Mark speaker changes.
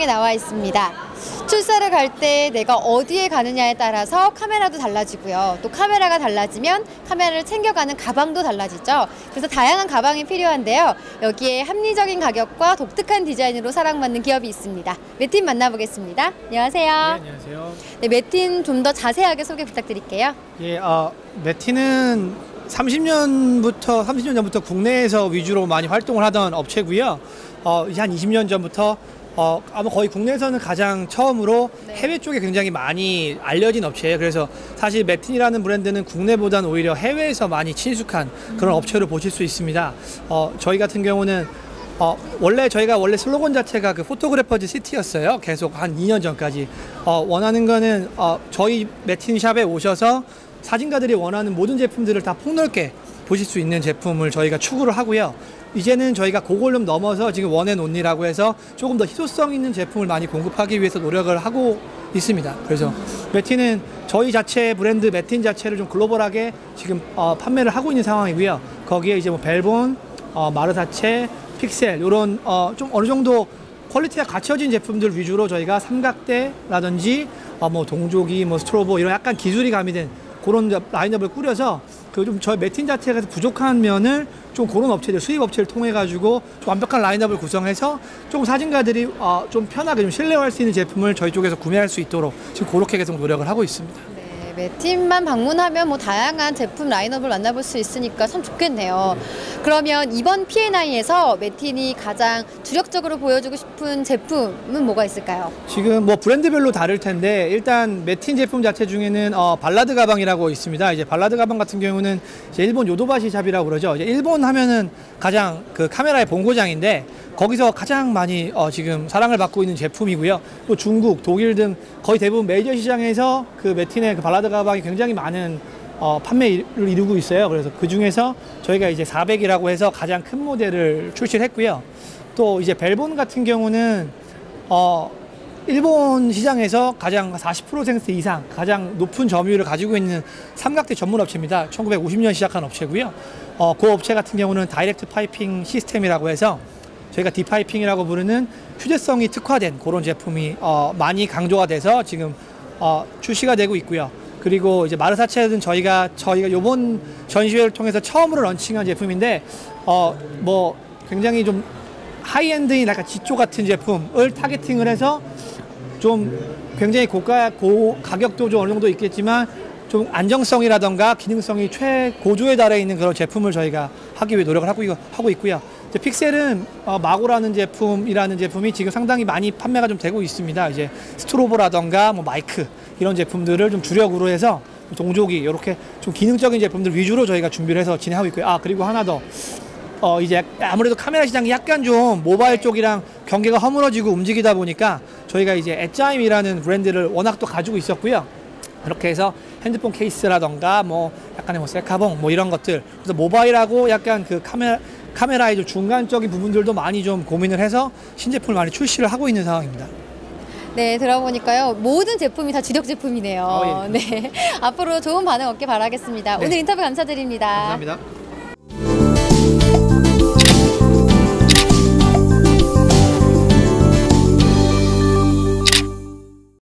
Speaker 1: 시장에 나와 있습니다. 출사를 갈 때 내가 어디에 가느냐에 따라서 카메라도 달라지고요. 또 카메라가 달라지면 카메라를 챙겨가는 가방도 달라지죠. 그래서 다양한 가방이 필요한데요. 여기에 합리적인 가격과 독특한 디자인으로 사랑받는 기업이 있습니다. 매틴 만나보겠습니다. 안녕하세요.
Speaker 2: 네, 안녕하세요.
Speaker 1: 네, 매틴 좀 더 자세하게 소개 부탁드릴게요.
Speaker 2: 예, 매틴은 30년 전부터 국내에서 위주로 많이 활동을 하던 업체고요. 이제 한 20년 전부터 아마 거의 국내에서는 가장 처음으로 해외 쪽에 굉장히 많이 알려진 업체예요. 그래서 사실 매틴이라는 브랜드는 국내보다는 오히려 해외에서 많이 친숙한 그런 업체로 보실 수 있습니다. 저희 같은 경우는 저희가 원래 슬로건 자체가 그 포토그래퍼즈 시티였어요. 계속 한 2년 전까지. 원하는 거는 저희 매틴샵에 오셔서 사진가들이 원하는 모든 제품들을 다 폭넓게 보실 수 있는 제품을 저희가 추구를 하고요. 이제는 저희가 그걸 좀 넘어서 지금 원앤온리라고 해서 조금 더 희소성 있는 제품을 많이 공급하기 위해서 노력을 하고 있습니다. 그래서 매틴은 저희 자체 브랜드 매틴 자체를 좀 글로벌하게 지금 판매를 하고 있는 상황이고요. 거기에 이제 뭐 벨본, 마르사체, 픽셀 이런 좀 어느 정도 퀄리티가 갖춰진 제품들 위주로 저희가 삼각대라든지 뭐 동조기, 뭐 스트로보 이런 약간 기술이 가미된 그런 라인업을 꾸려서 그 좀 저희 매틴 자체가 부족한 면을 좀 그런 업체들, 수입 업체를 통해 가지고 좀 완벽한 라인업을 구성해서 조금 사진가들이 좀 편하게 좀 신뢰할 수 있는 제품을 저희 쪽에서 구매할 수 있도록 지금 그렇게 계속 노력을 하고 있습니다.
Speaker 1: 매틴만 방문하면 뭐 다양한 제품 라인업을 만나볼 수 있으니까 참 좋겠네요. 그러면 이번 P&I에서 매틴이 가장 주력적으로 보여주고 싶은 제품은 뭐가 있을까요?
Speaker 2: 지금 뭐 브랜드별로 다를 텐데 일단 매틴 제품 자체 중에는 발라드 가방이라고 있습니다. 이제 발라드 가방 같은 경우는 이제 일본 요도바시 샵이라고 그러죠. 이제 일본 하면은 가장 그 카메라의 본고장인데 거기서 가장 많이 지금 사랑을 받고 있는 제품이고요. 또 중국, 독일 등 거의 대부분 메이저 시장에서 그 매틴의 그 발라드 가방이 굉장히 많은 판매를 이루고 있어요. 그래서 그 중에서 저희가 이제 400이라고 해서 가장 큰 모델을 출시를 했고요. 또 이제 벨본 같은 경우는 일본 시장에서 가장 40% 생스 이상 가장 높은 점유율을 가지고 있는 삼각대 전문 업체입니다. 1950년 시작한 업체고요. 그 업체 같은 경우는 다이렉트 파이핑 시스템이라고 해서 저희가 디파이핑이라고 부르는 휴대성이 특화된 그런 제품이 많이 강조가 돼서 지금 출시가 되고 있고요. 그리고 이제 마르사체는 저희가 이번 전시회를 통해서 처음으로 런칭한 제품인데 뭐 굉장히 좀 하이엔드인 약간 지조 같은 제품을 타겟팅을 해서 좀 굉장히 가격도 좀 어느 정도 있겠지만 좀 안정성이라던가 기능성이 최고조에 달해 있는 그런 제품을 저희가 하기 위해 노력을 하고 있고요. 이제 픽셀은 마고라는 제품이 지금 상당히 많이 판매가 좀 되고 있습니다. 이제 스트로보라던가 뭐 마이크 이런 제품들을 좀 주력으로 해서 동조기 이렇게 좀 기능적인 제품들 위주로 저희가 준비를 해서 진행하고 있고요. 그리고 하나 더 이제 아무래도 카메라 시장이 약간 좀 모바일 쪽이랑 경계가 허물어지고 움직이다 보니까 저희가 이제 엣자임이라는 브랜드를 워낙 또 가지고 있었고요. 그렇게 해서 핸드폰 케이스라던가 뭐 약간의 뭐 셀카봉 뭐 이런 것들 그래서 모바일하고 약간 그 카메라의 좀 중간적인 부분들도 많이 좀 고민을 해서 신제품을 많이 출시를 하고 있는 상황입니다.
Speaker 1: 네, 들어보니까요. 모든 제품이 다 주력 제품이네요.
Speaker 2: 예.
Speaker 1: 네, 앞으로 좋은 반응 얻길 바라겠습니다.
Speaker 2: 네.
Speaker 1: 오늘 인터뷰 감사드립니다.
Speaker 2: 감사합니다.